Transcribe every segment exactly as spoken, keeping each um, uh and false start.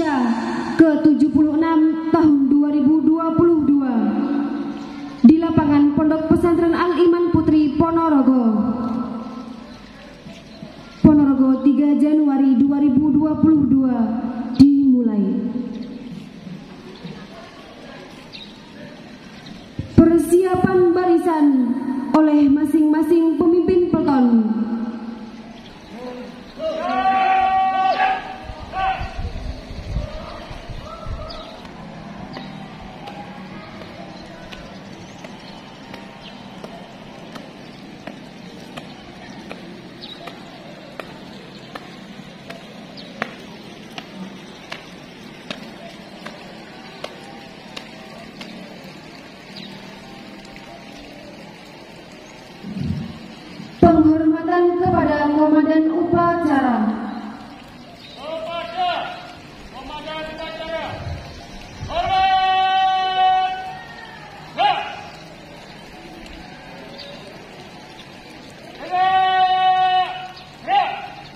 Indonesia ke tujuh puluh enam tahun dua ribu dua puluh dua di lapangan Pondok Pesantren Al-Iman Putri Ponorogo. Ponorogo tiga Januari dua ribu dua puluh dua dimulai. Persiapan barisan oleh masing-masing pemimpin peleton. Penghormatan kepada Komandan Upacara. Kepada Komandan Upacara. Hormat. Gerak. Gerak. Gerak.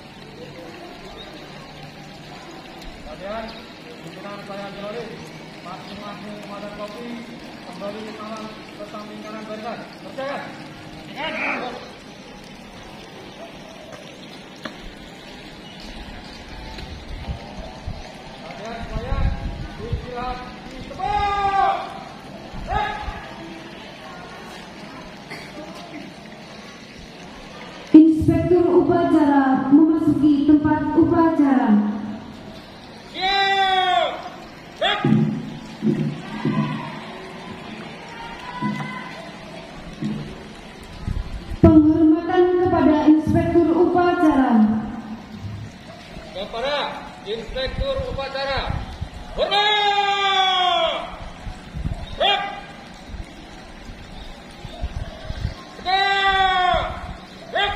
Kemudian pimpinan saya Jolori, masing-masing Komandan Kopi kembali kanan ke samping kanan barisan. Percaya. Ingat. Inspektur upacara memasuki tempat upacara. Penghormatan kepada Inspektur upacara. Kepada Inspektur upacara. Hormat! Gerak! Tegak! Gerak!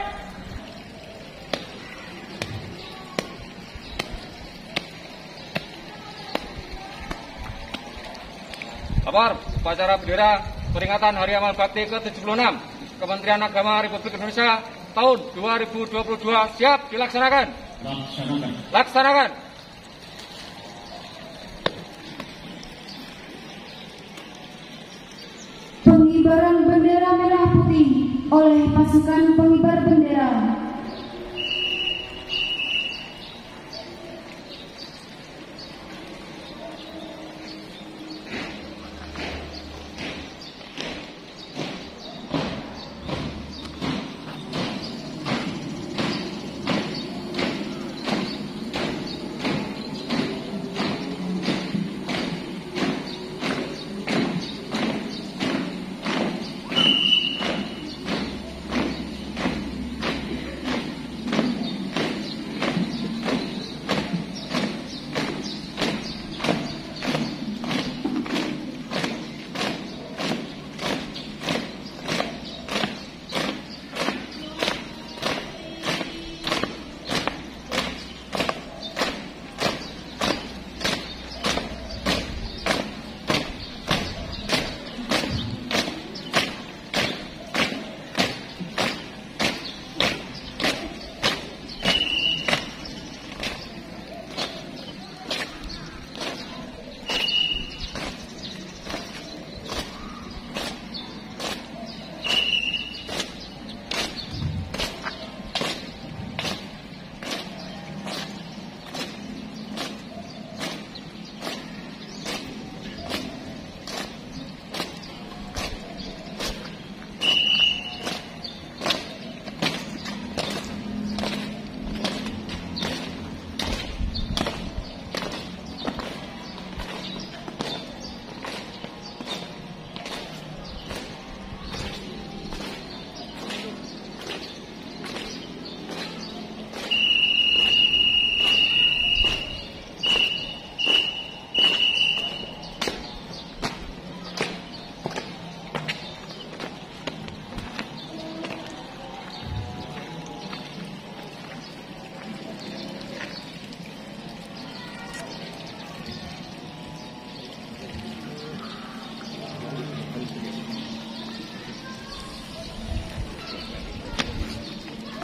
Kabar upacara bendera peringatan Hari Amal Bakti ke tujuh puluh enam Kementerian Agama Republik Indonesia tahun dua ribu dua puluh dua siap dilaksanakan. Laksanakan. Laksanakan. Pengibaran bendera merah putih oleh pasukan pengibar bendera.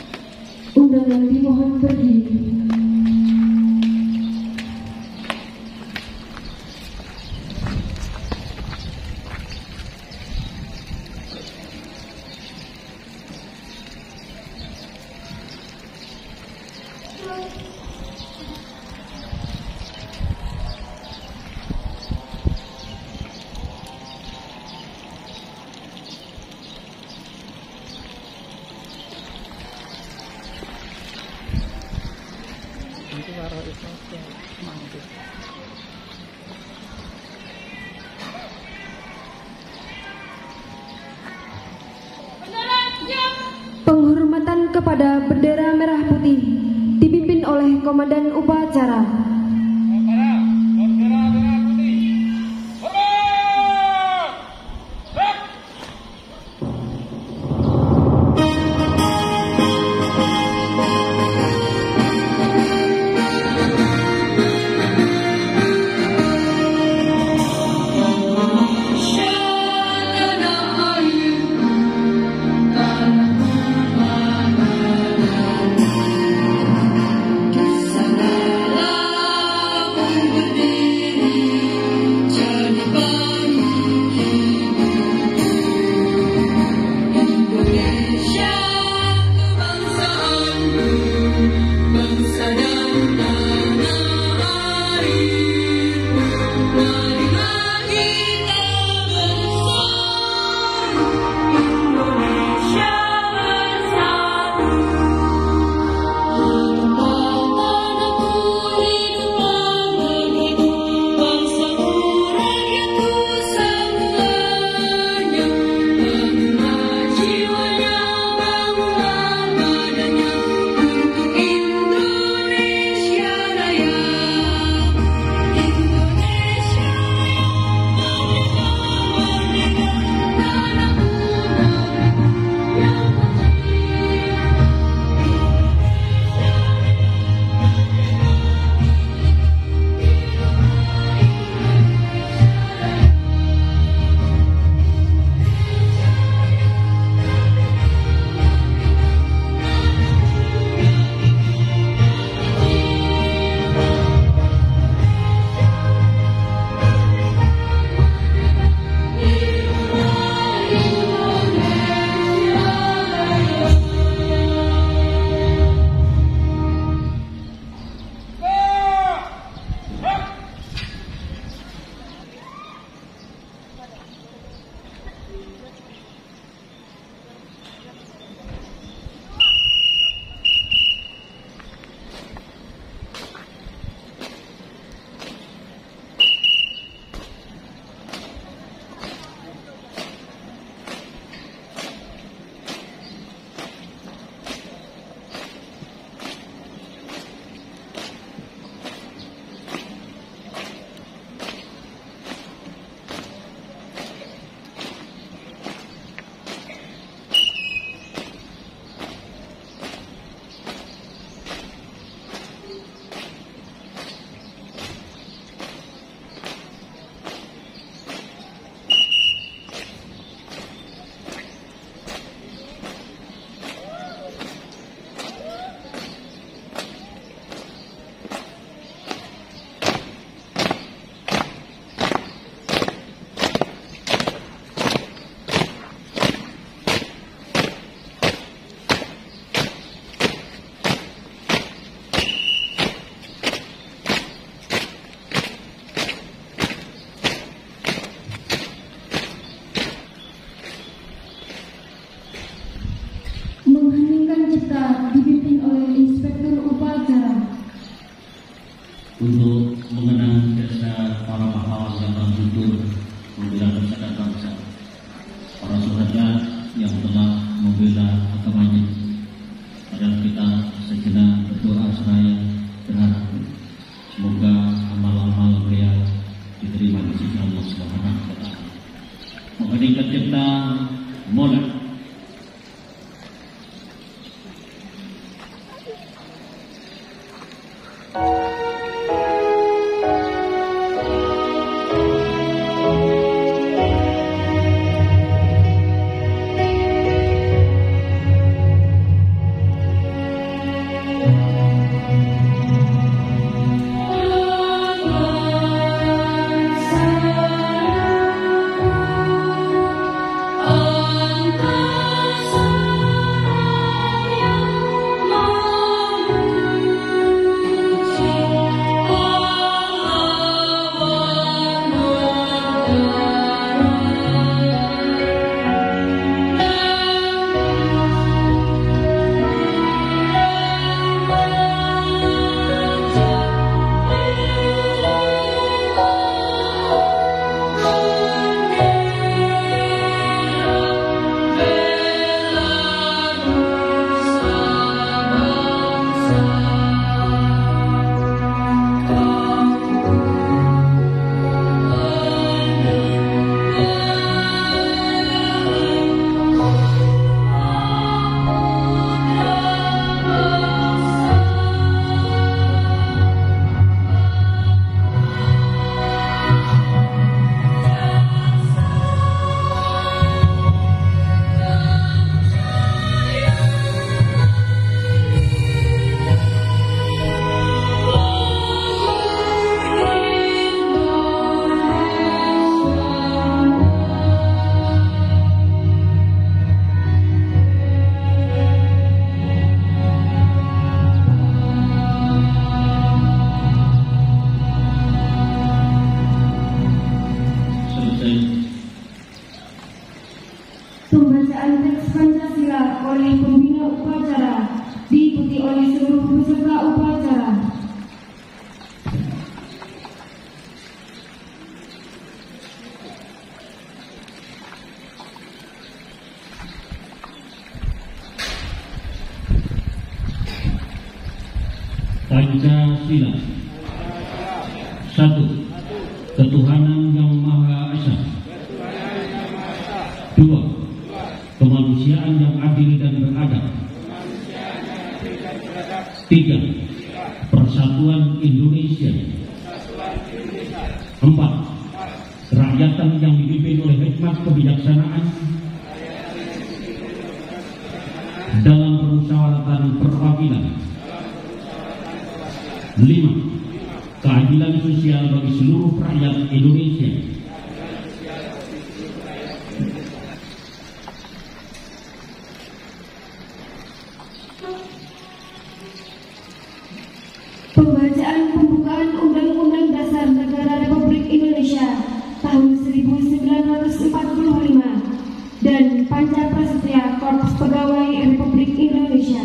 Undangan dimohon berdiri. Penghormatan kepada bendera merah putih dipimpin oleh Komandan Upacara. Bendera merah putih. Segala seluruh peserta upacara. Pancasila. Satu, ketuhanan yang Maha Esa. Dua, kemanusiaan yang adil dan beradab. Tiga, persatuan Indonesia. Empat, kerakyatan yang dipimpin oleh hikmat kebijaksanaan dalam permusyawaratan perwakilan. Lima, keadilan sosial bagi seluruh rakyat Indonesia. Pembacaan pembukaan Undang-Undang Dasar Negara Republik Indonesia tahun seribu sembilan ratus empat puluh lima dan Pancaprasetya Korps Pegawai Republik Indonesia.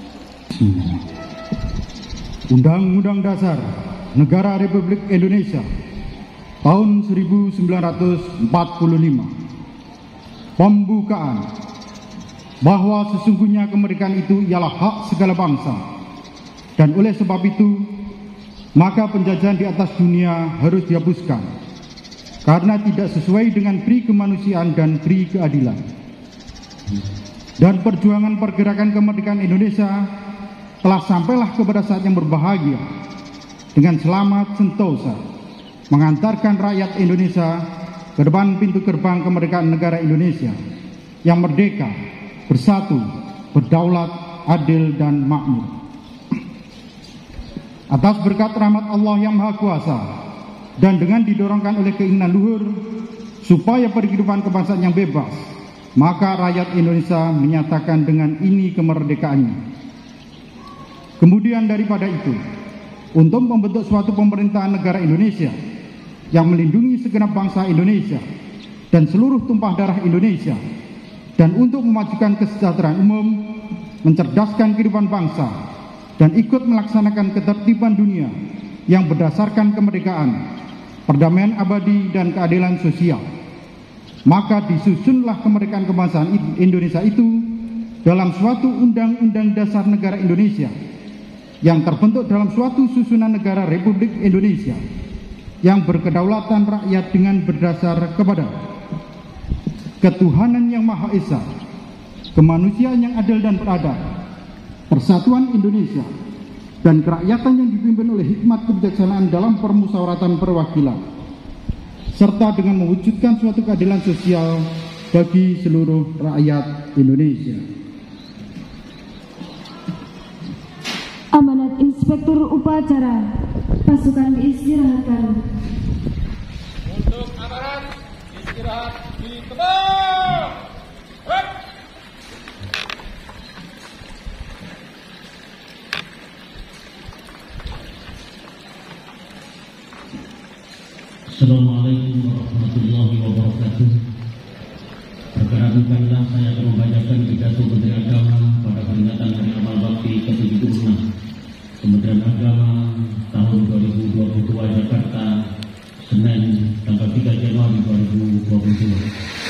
Undang-Undang Dasar Negara Republik Indonesia tahun seribu sembilan ratus empat puluh lima. Pembukaan. Bahwa sesungguhnya kemerdekaan itu ialah hak segala bangsa, dan oleh sebab itu maka penjajahan di atas dunia harus dihapuskan karena tidak sesuai dengan pri kemanusiaan dan pri keadilan. Dan perjuangan pergerakan kemerdekaan Indonesia telah sampailah kepada saat yang berbahagia dengan selamat sentosa mengantarkan rakyat Indonesia ke depan pintu gerbang kemerdekaan negara Indonesia yang merdeka, bersatu, berdaulat, adil, dan makmur. Atas berkat rahmat Allah yang Maha Kuasa dan dengan didorongkan oleh keinginan luhur supaya kehidupan kebangsaan yang bebas, maka rakyat Indonesia menyatakan dengan ini kemerdekaannya. Kemudian daripada itu, untuk membentuk suatu pemerintahan negara Indonesia yang melindungi segenap bangsa Indonesia dan seluruh tumpah darah Indonesia, dan untuk memajukan kesejahteraan umum, mencerdaskan kehidupan bangsa, dan ikut melaksanakan ketertiban dunia yang berdasarkan kemerdekaan, perdamaian abadi, dan keadilan sosial, maka disusunlah kemerdekaan kebangsaan Indonesia itu dalam suatu Undang-Undang Dasar Negara Indonesia yang terbentuk dalam suatu susunan negara Republik Indonesia yang berkedaulatan rakyat dengan berdasar kepada ketuhanan yang Maha Esa, kemanusiaan yang adil dan beradab, persatuan Indonesia, dan kerakyatan yang dipimpin oleh hikmat kebijaksanaan dalam permusyawaratan perwakilan, serta dengan mewujudkan suatu keadilan sosial bagi seluruh rakyat Indonesia. Amanat Inspektur Upacara, pasukan diistirahatkan. Untuk aparat istirahat di kebun. Assalamualaikum warahmatullahi wabarakatuh. Perkenankanlah saya akan membacakan pidato Menteri Agama pada peringatan Hari Amal Bakti ke tujuh puluh enam Kementerian Agama tahun dua ribu dua puluh dua Jakarta, Senin tanggal tiga Januari dua ribu dua puluh dua.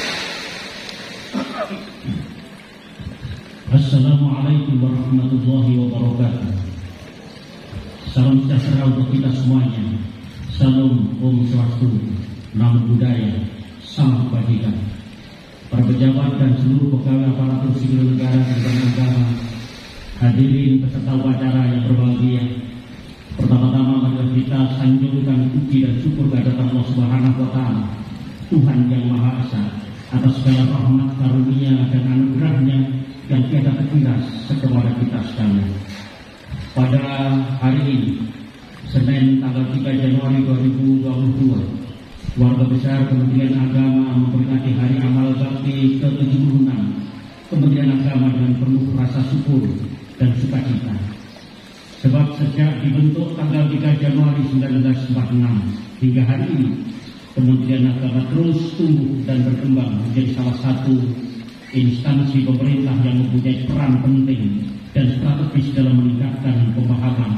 Assalamualaikum warahmatullahi wabarakatuh. Salam sejahtera untuk kita semuanya. Salam Om Swastiastu, Namo Buddhaya, Salam Kebajikan. Para pejabat dan seluruh pegawai aparatur sipil negara dan agama, hadirin peserta upacara yang berbahagia. Pertama-tama mari kita sanjungkan puji dan syukur kehadirat Allah Subhanahu wa Ta'ala, Tuhan yang Maha Esa, atas segala rahmat karunia dan anugerahnya yang tiada terkira kepada kita sekalian. Pada hari ini, Senin tanggal tiga Januari dua ribu dua puluh dua, Keluarga Besar Kementerian Agama memperingati Hari Amal Bakti ke tujuh puluh enam Kementerian Agama dengan penuh rasa syukur dan sukacita. Sebab sejak dibentuk tanggal tiga Januari seribu sembilan ratus empat puluh enam hingga hari ini, Kementerian Agama terus tumbuh dan berkembang menjadi salah satu instansi pemerintah yang mempunyai peran penting dan strategis dalam meningkatkan pemahaman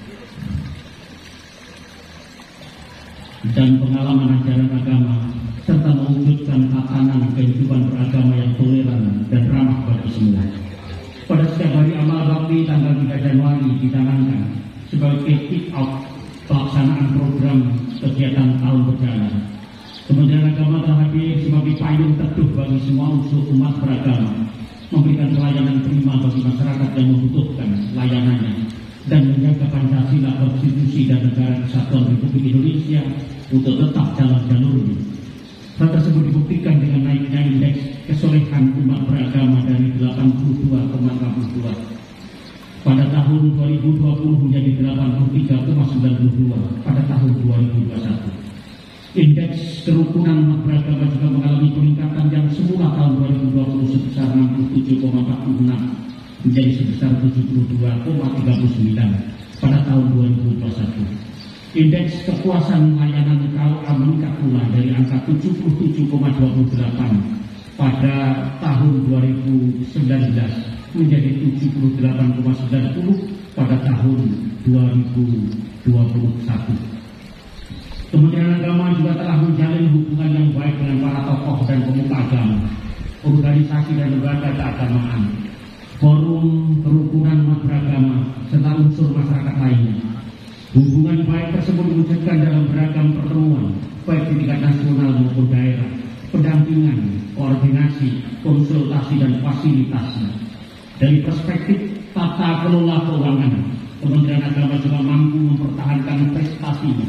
dan pengalaman ajaran agama, serta mewujudkan tatanan kehidupan beragama yang toleran dan ramah bagi semua. Pada setiap hari amal bakti tanggal tiga Januari dicanangkan sebagai kick-off pelaksanaan program kegiatan tahun berjalan. Kementerian Agama telah hadir sebagai payung teduh bagi semua unsur umat beragama, memberikan pelayanan prima bagi masyarakat yang membutuhkan layanannya, dan menjaga Pancasila, Konstitusi, dan Negara Kesatuan Republik Indonesia untuk tetap dalam jalurnya. Hal tersebut dibuktikan dengan naiknya indeks kesolehan umat beragama dari delapan puluh dua koma enam puluh dua pada tahun dua ribu dua puluh menjadi delapan puluh tiga koma sembilan puluh dua pada tahun dua ribu dua puluh satu. Indeks kerukunan umat beragama juga mengalami peningkatan yang semula tahun dua ribu dua puluh sebesar enam puluh tujuh koma empat puluh enam menjadi sebesar tujuh puluh dua koma tiga puluh sembilan pada tahun dua ribu dua puluh satu. Indeks kepuasan layanan K U A meningkat pula dari angka tujuh puluh tujuh koma dua puluh delapan pada tahun dua ribu sembilan belas menjadi tujuh puluh delapan koma sembilan puluh pada tahun dua ribu dua puluh satu. Kementerian Agama juga telah menjalin hubungan yang baik dengan para tokoh dan pemuka agama, organisasi dan lembaga keagamaan, forum kerukunan umat beragama, serta unsur masyarakat lainnya. Hubungan baik tersebut diwujudkan dalam beragam pertemuan, baik di tingkat nasional maupun daerah, pendampingan, koordinasi, konsultasi, dan fasilitasnya. Dari perspektif tata kelola keuangan, Kementerian Agama juga mampu mempertahankan prestasinya.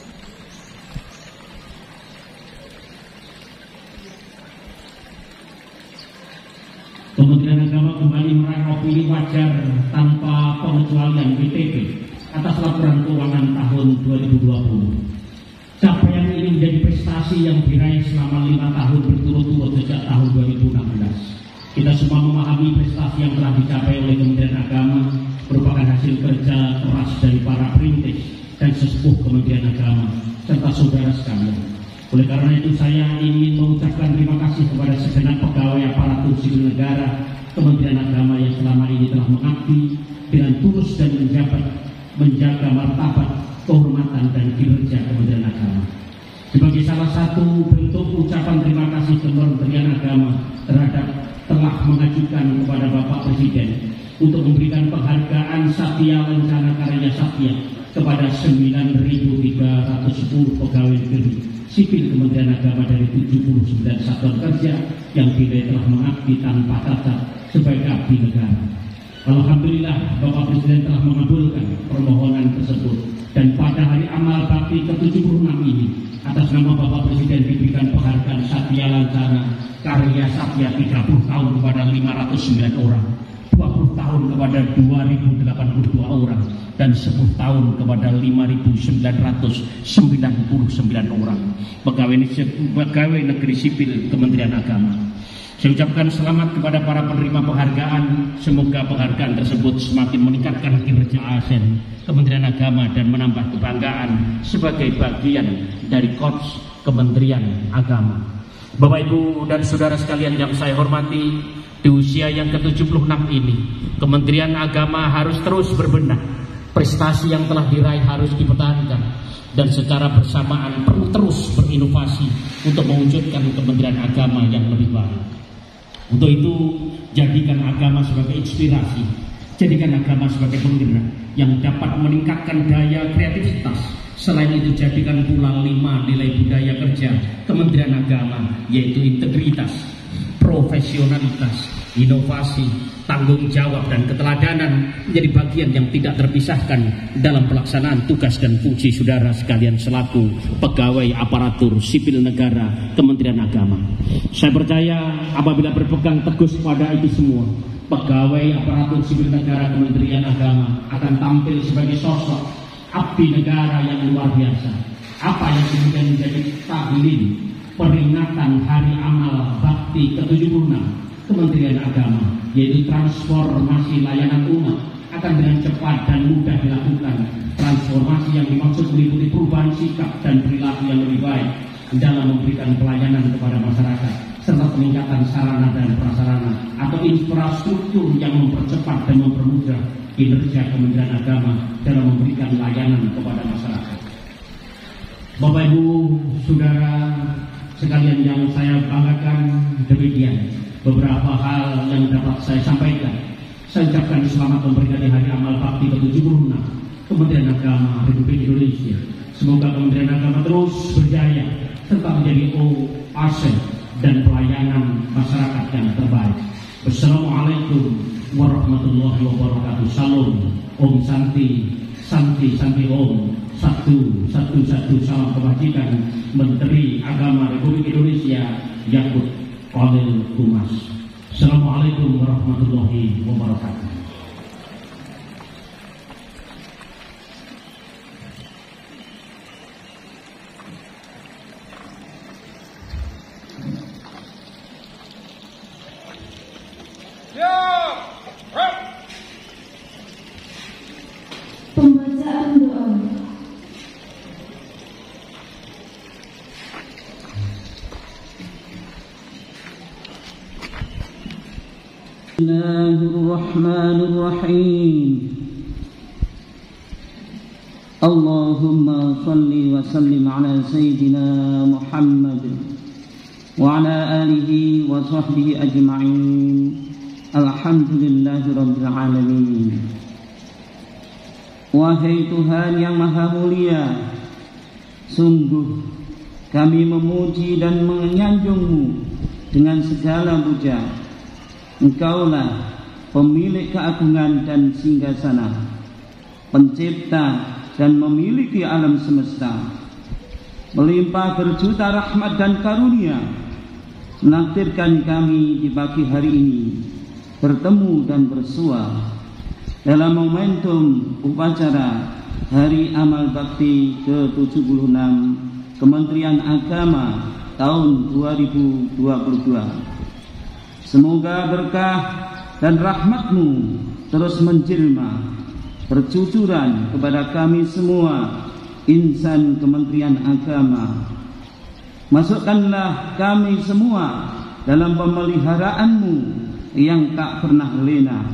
Kementerian Agama kembali meraih opini wajar tanpa pengecualian B T P atas laporan keuangan tahun dua ribu dua puluh. Capaian ini menjadi prestasi yang diraih selama lima tahun berturut-turut sejak tahun dua ribu enam belas. Kita semua memahami prestasi yang telah dicapai oleh Kementerian Agama merupakan hasil kerja keras dari para perintis dan sesepuh Kementerian Agama serta saudara sekalian. Oleh karena itu saya ingin mengucapkan terima kasih kepada segenap pegawai aparatur sipil negara Kementerian Agama yang selama ini telah mengabdi dengan tulus dan menjabat menjaga martabat, kehormatan, dan kinerja Kementerian Agama. Sebagai salah satu bentuk ucapan terima kasih Kementerian Agama terhadap telah mengajukan kepada Bapak Presiden untuk memberikan penghargaan Satya Lencana Karya Satya kepada sembilan ribu tiga ratus sepuluh pegawai negeri sipil Kementerian Agama dari tujuh puluh sembilan satuan kerja yang dinilai telah mengabdi tanpa cacat sebagai abdi negara. Alhamdulillah Bapak Presiden telah mengabulkan permohonan tersebut, dan pada hari amal bakti ke tujuh puluh enam ini atas nama Bapak Presiden diberikan penghargaan Satya Lencana Karya Satya tiga puluh tahun kepada lima ratus sembilan orang, dua puluh tahun kepada dua ribu delapan puluh dua orang, dan sepuluh tahun kepada lima ribu sembilan ratus sembilan puluh sembilan orang pegawai, pegawai negeri sipil Kementerian Agama. Saya ucapkan selamat kepada para penerima penghargaan. Semoga penghargaan tersebut semakin meningkatkan kinerja A S N Kementerian Agama dan menambah kebanggaan sebagai bagian dari Korps Kementerian Agama. Bapak, Ibu, dan saudara sekalian yang saya hormati, di usia yang ke tujuh puluh enam ini, Kementerian Agama harus terus berbenah. Prestasi yang telah diraih harus dipertahankan, dan secara bersamaan perlu terus berinovasi untuk mewujudkan Kementerian Agama yang lebih baik. Untuk itu, jadikan agama sebagai inspirasi, jadikan agama sebagai penggerak yang dapat meningkatkan daya kreativitas. Selain itu, jadikan pula lima nilai budaya kerja Kementerian Agama, yaitu integritas, profesionalitas, inovasi, tanggung jawab, dan keteladanan menjadi bagian yang tidak terpisahkan dalam pelaksanaan tugas dan fungsi saudara sekalian selaku pegawai aparatur sipil negara Kementerian Agama. Saya percaya apabila berpegang teguh pada itu semua, pegawai aparatur sipil negara Kementerian Agama akan tampil sebagai sosok abdi negara yang luar biasa. Apa yang kemudian menjadi tahlil peringatan Hari Amal Bakti ke tujuh puluh enam Kementerian Agama, yaitu transformasi layanan umat, akan dengan cepat dan mudah dilakukan. Transformasi yang dimaksud meliputi perubahan sikap dan perilaku yang lebih baik dalam memberikan pelayanan kepada masyarakat, serta serta peningkatan sarana dan prasarana atau infrastruktur yang mempercepat dan mempermudah kinerja Kementerian Agama dalam memberikan layanan kepada masyarakat. Bapak Ibu, Saudara sekalian yang saya banggakan, demikian beberapa hal yang dapat saya sampaikan. Saya ucapkan selamat memperingati Hari Amal Bakti ke tujuh puluh enam Kementerian Agama Republik Indonesia. Semoga Kementerian Agama terus berjaya serta menjadi oase dan pelayanan masyarakat yang terbaik. Wassalamualaikum warahmatullahi wabarakatuh. Salam, Om Santi, Santi, Santi Om. Satu, satu, satu, salam kebajikan Menteri Agama Republik Indonesia Yakut Khalil Qumas. Assalamualaikum warahmatullahi wabarakatuh. Pembacaan doa. Bismillahirrahmanirrahim. Allahumma salli wa sallim ala Sayyidina Muhammad wa ala alihi wa sahbihi ajma'in. Alhamdulillahi Rabbil Alamin. Wahai Tuhan yang Maha Mulia, sungguh kami memuji dan menyanjung-Mu dengan segala puja. Engkaulah pemilik keagungan dan singgasana, pencipta dan memiliki alam semesta. Melimpah berjuta rahmat dan karunia, menakdirkan kami di pagi hari ini bertemu dan bersua dalam momentum upacara Hari Amal Bakti ke tujuh puluh enam Kementerian Agama tahun dua ribu dua puluh dua. Semoga berkah dan rahmat-Mu terus menjelma bercucuran kepada kami semua insan Kementerian Agama. Masukkanlah kami semua dalam pemeliharaan-Mu yang tak pernah lena.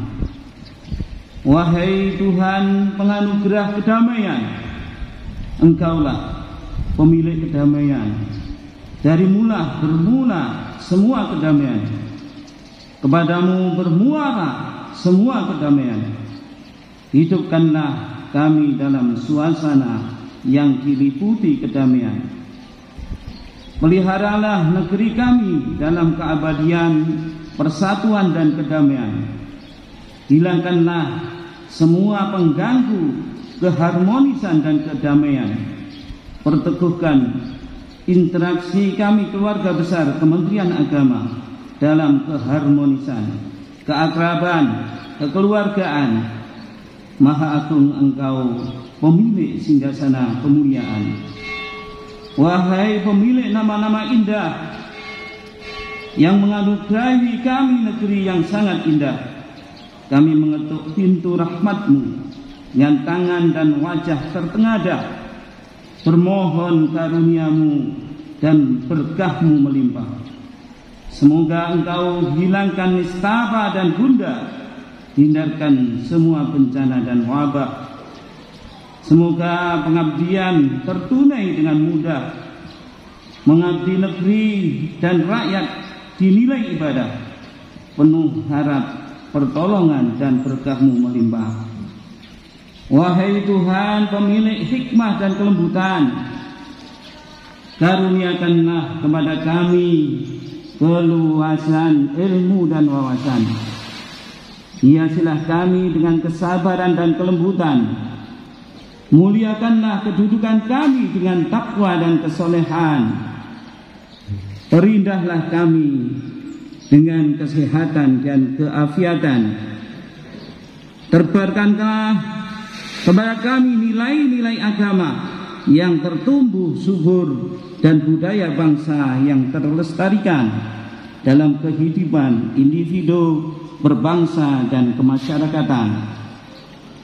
Wahai Tuhan penganugerah kedamaian, Engkaulah pemilik kedamaian. Dari mula bermula semua kedamaian, kepadamu bermuara semua kedamaian. Hidupkanlah kami dalam suasana yang diliputi kedamaian. Peliharalah negeri kami dalam keabadian, persatuan dan kedamaian. Hilangkanlah semua pengganggu keharmonisan dan kedamaian. Perteguhkan interaksi kami keluarga besar Kementerian Agama dalam keharmonisan, keakraban, kekeluargaan. Maha Agung Engkau, pemilik singgasana kemuliaan. Wahai pemilik nama-nama indah yang menganugerahi kami negeri yang sangat indah, kami mengetuk pintu rahmat-Mu dengan tangan dan wajah tertengadah, bermohon karunia-Mu dan berkah-Mu melimpah. Semoga Engkau hilangkan nistapa dan gundah, hindarkan semua bencana dan wabah. Semoga pengabdian tertunai dengan mudah, mengabdi negeri dan rakyat dinilai ibadah, penuh harap pertolongan dan berkah-Mu melimpah. Wahai Tuhan pemilik hikmah dan kelembutan, karuniakanlah kepada kami keluasan ilmu dan wawasan. Hiasilah kami dengan kesabaran dan kelembutan. Muliakanlah kedudukan kami dengan takwa dan kesolehan. Perindahlah kami dengan kesehatan dan keafiatan. Terbarkanlah kepada kami nilai-nilai agama yang tertumbuh subur dan budaya bangsa yang terlestarikan dalam kehidupan individu, berbangsa dan kemasyarakatan.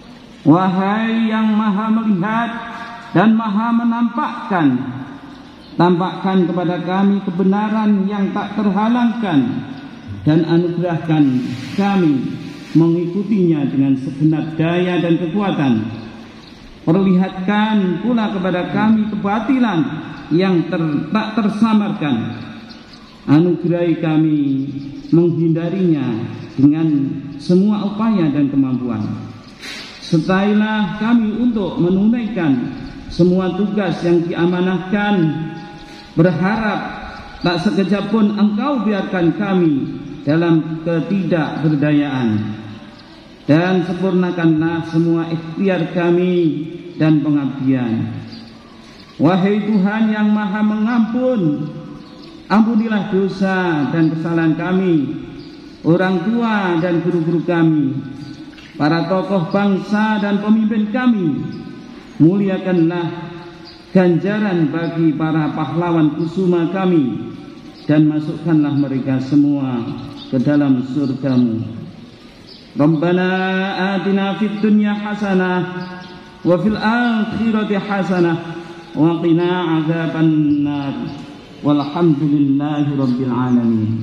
Wahai yang maha melihat dan maha menampakkan, tampakkan kepada kami kebenaran yang tak terhalangkan, dan anugerahkan kami mengikutinya dengan segenap daya dan kekuatan. Perlihatkan pula kepada kami kebatilan yang ter, tak tersamarkan. Anugerahi kami menghindarinya dengan semua upaya dan kemampuan. Sertailah kami untuk menunaikan semua tugas yang diamanahkan, berharap tak sekejap pun Engkau biarkan kami dalam ketidakberdayaan, dan sempurnakanlah semua ikhtiar kami dan pengabdian. Wahai Tuhan yang Maha Mengampun, ampunilah dosa dan kesalahan kami, orang tua dan guru-guru kami, para tokoh bangsa dan pemimpin kami. Muliakanlah ganjaran bagi para pahlawan kusuma kami, dan masukkanlah mereka semua ke dalam surgamu. Rabbana atina fid dunya hasanah wa fil akhirati hasanah wa qina adzaban nar. Walhamdulillahi rabbil alamin.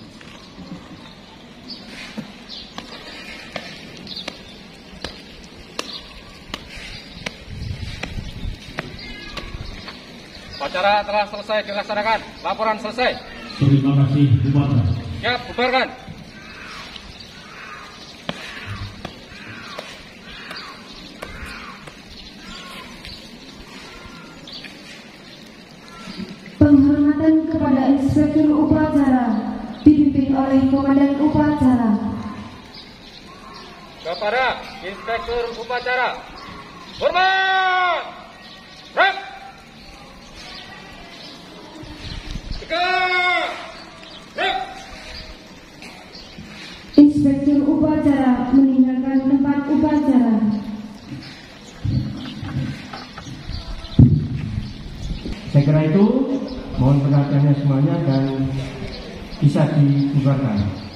Upacara telah selesai dilaksanakan. Laporan selesai. Terima kasih, Bupati. Siap, bubarkan. Penghormatan kepada Inspektur Upacara dipimpin oleh Komandan Upacara. Kepada Inspektur Upacara, hormat. Rep. Tegak. Rep. Inspektur Upacara meninggalkan tempat upacara. Saya kira itu, mohon perhatiannya semuanya dan bisa dibubarkan.